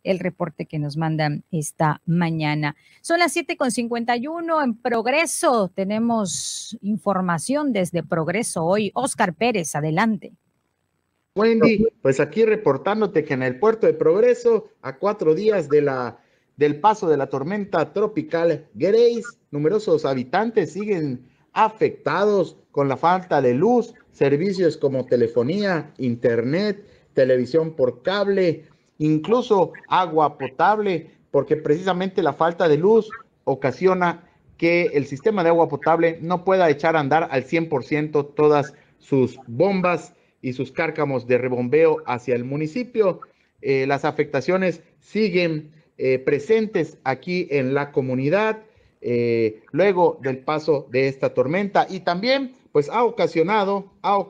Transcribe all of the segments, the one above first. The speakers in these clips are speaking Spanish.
el reporte que nos mandan esta mañana. Son las 7:51 en Progreso. Tenemos información desde Progreso hoy. Oscar Pérez, adelante. Wendy, pues aquí reportándote que en el puerto de Progreso, a 4 días del paso de la tormenta tropical Grace, numerosos habitantes siguen afectados con la falta de luz, servicios como telefonía, internet, televisión por cable, incluso agua potable, porque precisamente la falta de luz ocasiona que el sistema de agua potable no pueda echar a andar al 100% todas sus bombas y sus cárcamos de rebombeo hacia el municipio. Las afectaciones siguen presentes aquí en la comunidad luego del paso de esta tormenta, y también pues ha ocasionado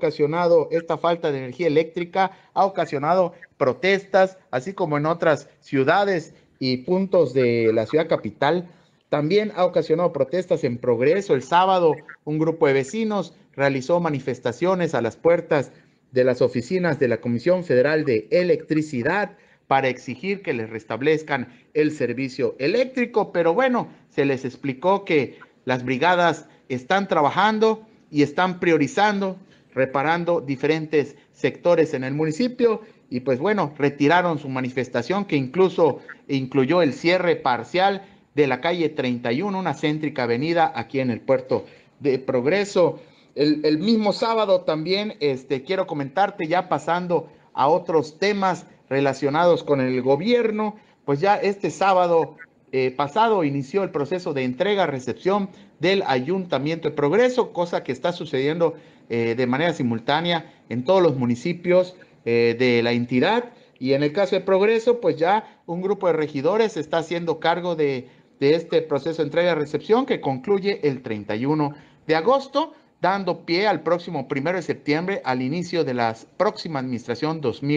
esta falta de energía eléctrica, ha ocasionado protestas, así como en otras ciudades y puntos de la ciudad capital. También ha ocasionado protestas en Progreso. El sábado un grupo de vecinos realizó manifestaciones a las puertas de las oficinas de la Comisión Federal de Electricidad para exigir que les restablezcan el servicio eléctrico, pero bueno, se les explicó que las brigadas están trabajando y están priorizando, reparando diferentes sectores en el municipio, y pues bueno, retiraron su manifestación, que incluso incluyó el cierre parcial de la calle 31, una céntrica avenida aquí en el puerto de Progreso. El mismo sábado también quiero comentarte, ya pasando a otros temas relacionados con el gobierno, pues ya este sábado pasado inició el proceso de entrega-recepción del Ayuntamiento de Progreso, cosa que está sucediendo de manera simultánea en todos los municipios de la entidad. Y en el caso de Progreso, pues ya un grupo de regidores está haciendo cargo de este proceso de entrega-recepción, que concluye el 31 de agosto, dando pie al próximo 1 de septiembre al inicio de la próxima administración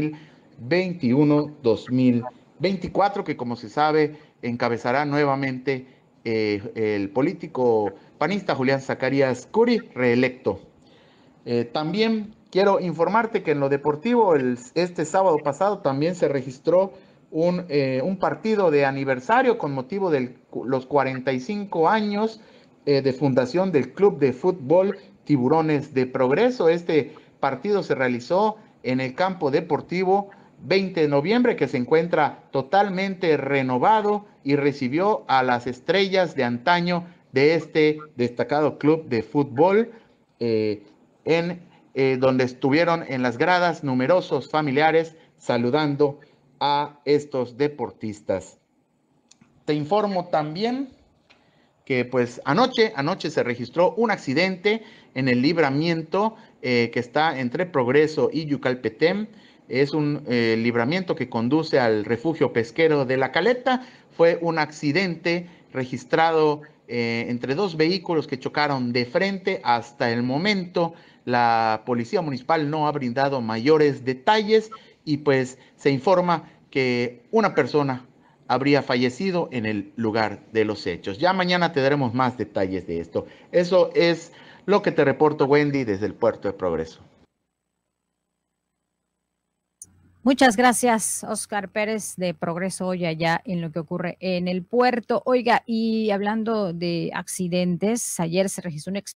2021-2024, que como se sabe encabezará nuevamente el político panista Julián Zacarías Curi, reelecto. También quiero informarte que en lo deportivo este sábado pasado también se registró un partido de aniversario con motivo de los 45 años de fundación del Club de Fútbol Tiburones de Progreso. Este partido se realizó en el campo deportivo 20 de noviembre, que se encuentra totalmente renovado, y recibió a las estrellas de antaño de este destacado club de fútbol, donde estuvieron en las gradas numerosos familiares saludando a estos deportistas. Te informo también que pues anoche se registró un accidente en el libramiento que está entre Progreso y Yucalpetén. Es un libramiento que conduce al refugio pesquero de La Caleta. Fue un accidente registrado entre dos vehículos que chocaron de frente. Hasta el momento la policía municipal no ha brindado mayores detalles, y pues se informa que una persona habría fallecido en el lugar de los hechos. Ya mañana te daremos más detalles de esto. Eso es lo que te reporto, Wendy, desde el puerto de Progreso. Muchas gracias, Oscar Pérez, de Progreso hoy allá en lo que ocurre en el puerto. Oiga, y hablando de accidentes, ayer se registró un